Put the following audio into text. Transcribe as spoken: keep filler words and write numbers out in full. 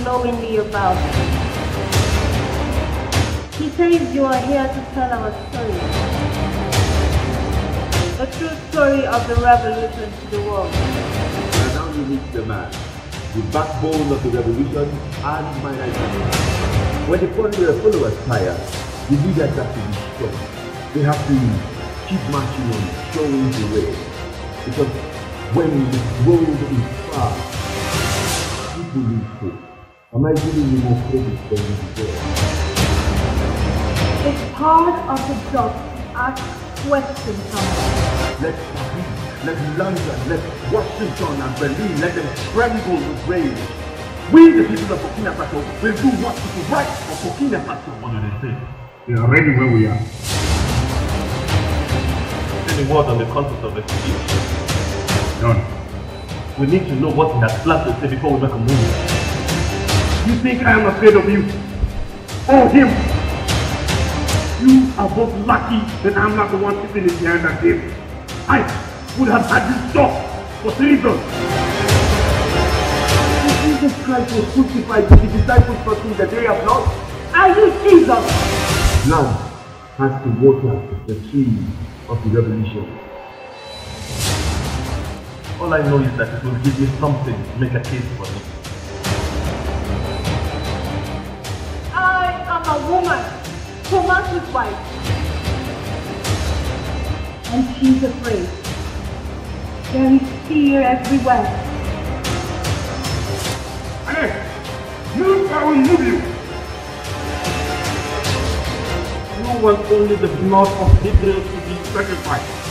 glowingly about. He says you are here to tell our story. The true story of the revolution to the world. And now you meet the man, the backbone of the revolution and my identity. When the followers tire, the leaders have to be strong. They have to keep marching on, showing the way. Because when the world is far, people lose hope. Am I giving you more credit than you deserve? It's part of the job to ask questions from us. Let Paris, let London, let Washington and Berlin, let them tremble with rage. We, the people of Burkina Faso, will do what is right for Burkina Faso. What do they say? They are ready where we are. Any word on the content of the speech? None. We need to know what he has planned to say before we make a move. You think I am afraid of you? Or him? You are both lucky that I am not the one sitting behind that table. I would have had you stop for treason. Jesus Christ was crucified with the disciples crossing the day of blood. Are you Jesus? Blood has to water the tree of the revolution. All I know is that it will give me something to make a case for me. I am a woman, Thomas's wife. And she's afraid. There is fear everywhere. Hey! Move, I will move you! You want only the blood of Israel to be sacrificed.